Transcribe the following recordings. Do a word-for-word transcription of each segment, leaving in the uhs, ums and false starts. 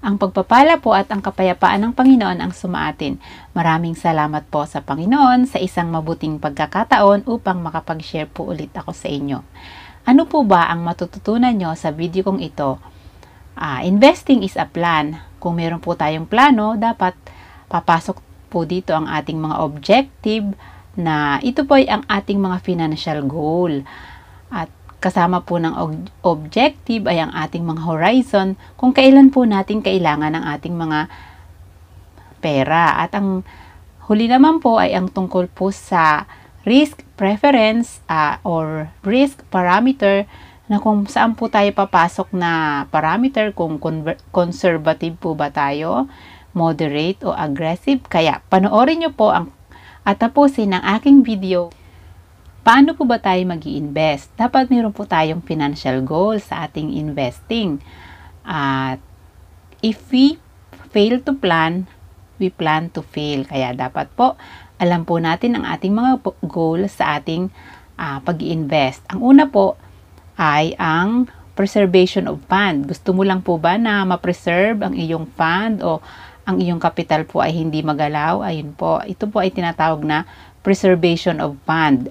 Ang pagpapala po at ang kapayapaan ng Panginoon ang sumaatin. Maraming salamat po sa Panginoon sa isang mabuting pagkakataon upang makapag-share po ulit ako sa inyo. Ano po ba ang matututunan nyo sa video kong ito? Uh, investing is a plan. Kung meron po tayong plano, dapat papasok po dito ang ating mga objective na ito po ay ang ating mga financial goal. At kasama po ng objective ay ang ating mga horizon kung kailan po natin kailangan ng ating mga pera. At ang huli naman po ay ang tungkol po sa risk preference uh, or risk parameter na kung saan po tayo papasok na parameter, kung conservative po ba tayo, moderate o aggressive. Kaya panoorin nyo po ang at tapusin ang aking video. Paano po ba tayo mag-i-invest? Dapat meron po tayong financial goal sa ating investing. At if we fail to plan, we plan to fail. Kaya dapat po, alam po natin ang ating mga goal sa ating uh, pag-i-invest. Ang una po ay ang preservation of fund. Gusto mo lang po ba na ma-preserve ang iyong fund o ang iyong capital po ay hindi magalaw? Ayun po, ito po ay tinatawag na preservation of fund.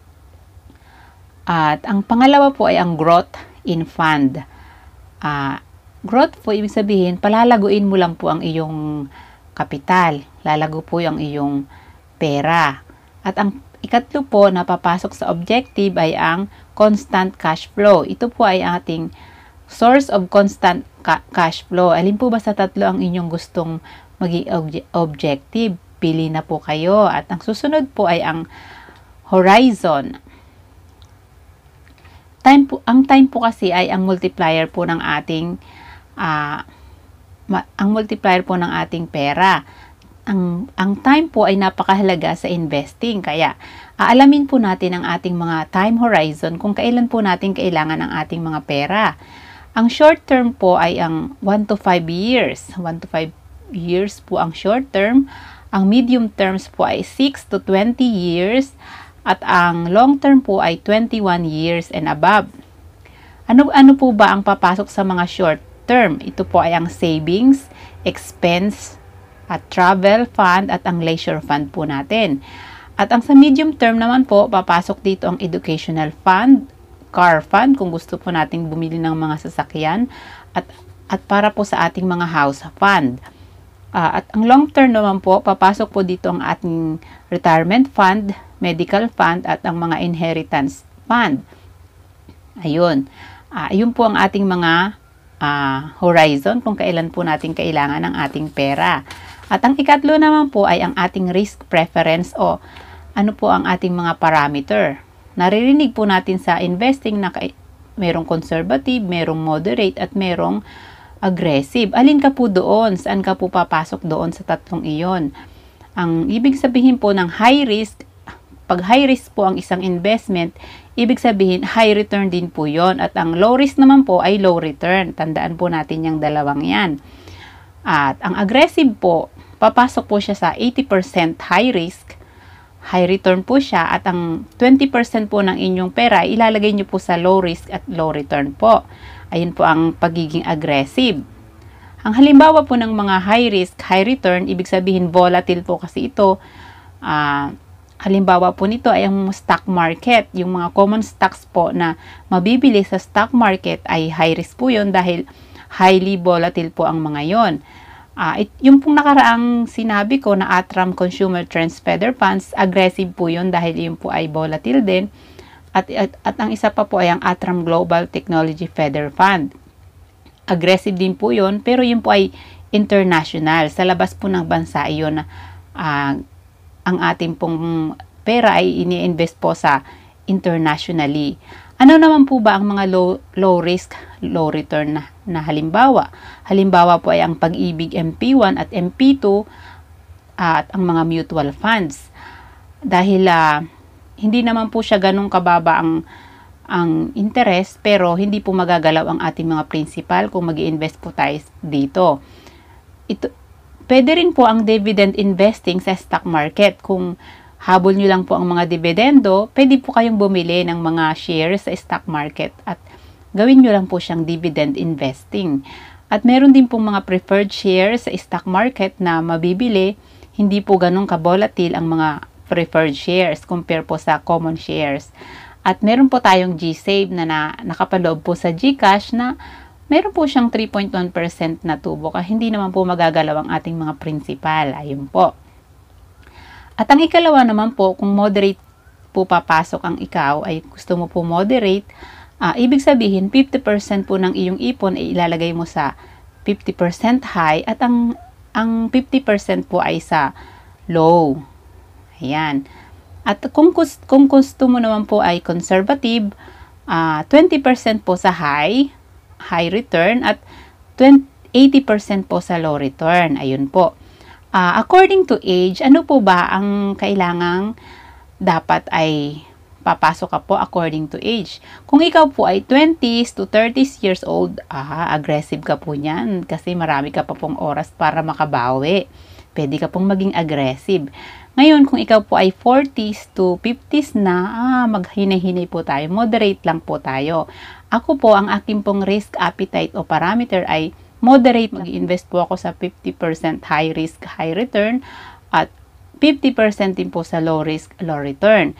At ang pangalawa po ay ang growth in fund. Uh, growth po, ibig sabihin, palalaguin mo lang po ang iyong kapital. Lalago po yung iyong pera. At ang ikatlo po na papasok sa objective ay ang constant cash flow. Ito po ay ating source of constant ca cash flow. Alin po ba sa tatlo ang inyong gustong maging obje objective? Pili na po kayo. At ang susunod po ay ang horizon. Time po, ang time po kasi ay ang multiplier po ng ating uh, ang multiplier po ng ating pera. Ang, ang time po ay napakahalaga sa investing. Kaya aalamin po natin ang ating mga time horizon kung kailan po natin kailangan ang ating mga pera. Ang short term po ay ang one to five years. one to five years po ang short term. Ang medium terms po ay six to twenty years. At ang long term po ay twenty-one years and above. Ano, ano po ba ang papasok sa mga short term? Ito po ay ang savings, expense, at travel fund at ang leisure fund po natin. At ang sa medium term naman po, papasok dito ang educational fund, car fund kung gusto po nating bumili ng mga sasakyan, at, at para po sa ating mga house fund. Uh, at ang long term naman po, papasok po dito ang ating retirement fund, medical fund, at ang mga inheritance fund. Ayun. Uh, ayun po ang ating mga uh, horizon kung kailan po natin kailangan ng ating pera. At ang ikatlo naman po ay ang ating risk preference o ano po ang ating mga parameter. Naririnig po natin sa investing na merong conservative, merong moderate, at merong aggressive. Alin ka po doon? Saan ka po papasok doon sa tatlong iyon? Ang ibig sabihin po ng high risk, pag high risk po ang isang investment, ibig sabihin high return din po yon. At ang low risk naman po ay low return. Tandaan po natin yung dalawang yan. At ang aggressive po, papasok po siya sa eighty percent high risk, high return po siya, at ang twenty percent po ng inyong pera ilalagay nyo po sa low risk at low return po. Ayun po ang pagiging aggressive. Ang halimbawa po ng mga high risk, high return, ibig sabihin volatile po kasi ito. Uh, halimbawa po nito ay ang stock market. Yung mga common stocks po na mabibili sa stock market ay high risk po yun dahil highly volatile po ang mga yon. Uh, yung pong nakaraang sinabi ko na Atram Consumer Trends Feather Funds, aggressive po yun dahil yun po ay volatile din. At, at, at ang isa pa po ay ang Atram Global Technology Feather Fund. Aggressive din po yun, pero yun po ay international. Sa labas po ng bansa, iyon uh, ang ating pong pera ay ini-invest po sa internationally. Ano naman po ba ang mga low, low risk, low return na, na halimbawa? Halimbawa po ay ang Pag-ibig M P one at M P two uh, at ang mga mutual funds. Dahil uh, hindi naman po siya ganun kababa ang ang interest, pero hindi po magagalaw ang ating mga principal kung mag-i-invest po tayo dito. Ito, pwede rin po ang dividend investing sa stock market. Kung habol nyo lang po ang mga dividendo, pwede po kayong bumili ng mga shares sa stock market at gawin nyo lang po siyang dividend investing. At meron din pong mga preferred shares sa stock market na mabibili. Hindi po ganun ka-volatile ang mga preferred shares compare po sa common shares. At meron po tayong G-Save na, na nakapaloob po sa GCash na meron po siyang three point one percent na tubo. Kaya hindi naman po magagalaw ang ating mga principal. Ayun po. At ang ikalawa naman po, kung moderate po papasok ang ikaw, ay gusto mo po moderate, Uh, ibig sabihin, fifty percent po ng iyong ipon ay ilalagay mo sa fifty percent high at ang, ang fifty percent po ay sa low. Ayan. At kung, kung gusto mo naman po ay conservative, uh, twenty percent po sa high, high return at eighty percent po sa low return. Ayun po. Uh, according to age, ano po ba ang kailangang dapat ay papasok ka po according to age. Kung ikaw po ay twenties to thirties years old, ah, aggressive ka po niyan kasi marami ka pa pong oras para makabawi. Pwede ka pong maging aggressive. Ngayon, kung ikaw po ay forties to fifties na, ah, maghinay-hinay po tayo. Moderate lang po tayo. Ako po, ang aking pong risk appetite o parameter ay moderate. Mag-invest po ako sa fifty percent high risk, high return at fifty percent din po sa low risk, low return.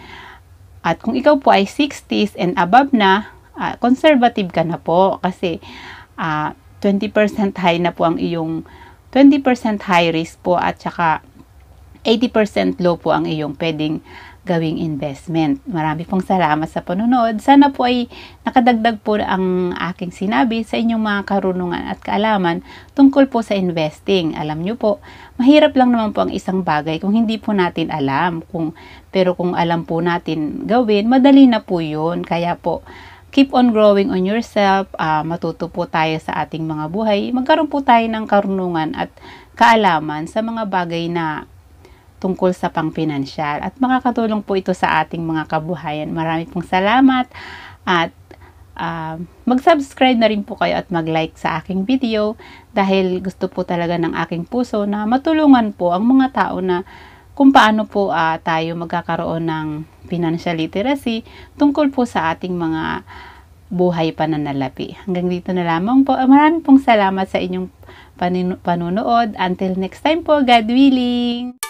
At kung ikaw po ay sixties and above na, uh, conservative ka na po kasi uh, twenty percent high na po ang iyong twenty percent high risk po at saka eighty percent low po ang iyong pwedeng gawing investment. Marami pong salamat sa panunod. Sana po ay nakadagdag po ang aking sinabi sa inyong mga karunungan at kaalaman tungkol po sa investing. Alam nyo po, mahirap lang naman po ang isang bagay kung hindi po natin alam. Kung, pero kung alam po natin gawin, madali na po yun. Kaya po, keep on growing on yourself. Uh, matuto po tayo sa ating mga buhay. Magkaroon po tayo ng karunungan at kaalaman sa mga bagay na tungkol sa pangpinansyal at makakatulong po ito sa ating mga kabuhayan. Marami pong salamat at uh, mag-subscribe na rin po kayo at mag-like sa aking video dahil gusto po talaga ng aking puso na matulungan po ang mga tao na kung paano po uh, tayo magkakaroon ng financial literacy tungkol po sa ating mga buhay pananalapi. Hanggang dito na lamang po. Marami pong salamat sa inyong panunood. Until next time po, God willing!